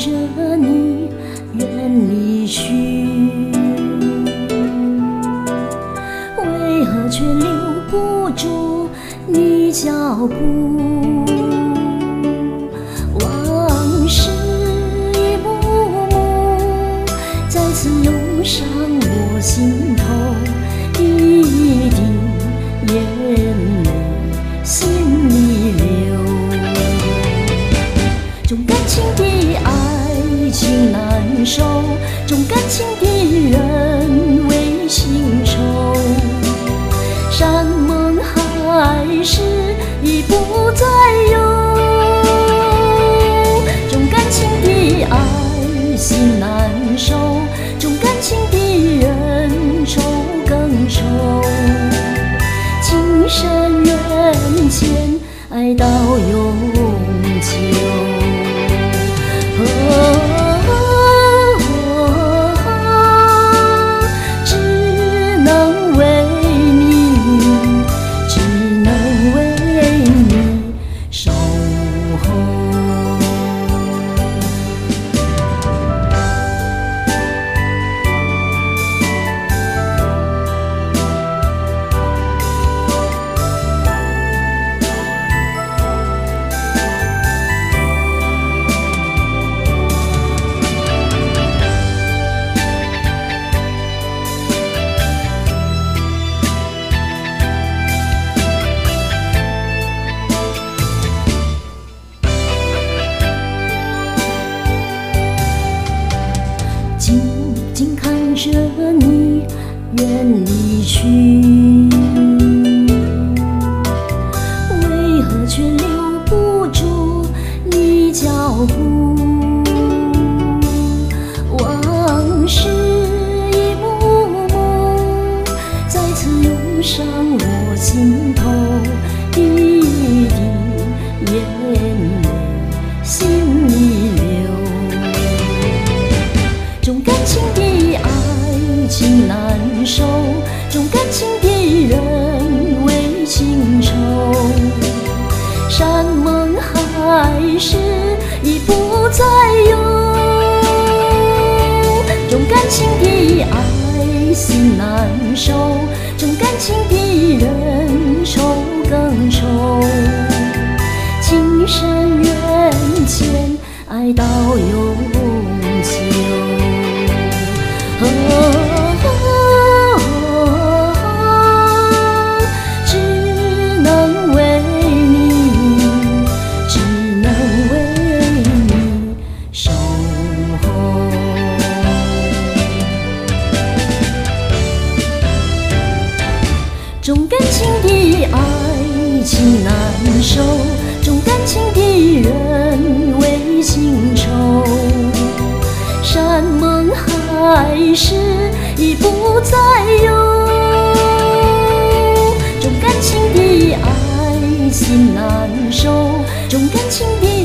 着你远离去，为何却留不住你脚步？往事一幕幕，再次涌上我心头，一滴眼泪心里流。重感情的爱情难收，重感情的人为情愁。山盟海誓已不再有，重感情的爱心难收，重感情的人愁更愁。情深缘浅，爱到永久。只能为你，只能为你守候。静静看着你远离去，为何却留不住你脚步？往事一幕幕，再次涌上我心头，一滴眼泪心里流。重感情的爱情难收，重感情的人为情愁。山盟海誓已不再有，重感情的爱心难收，重感情的人愁更愁。情深缘浅，爱到永久。只能为你，只能为你守候。重感情的爱情难收，重感情的人为情愁。山盟海誓已不再有，重感情的爱心难收，重感情的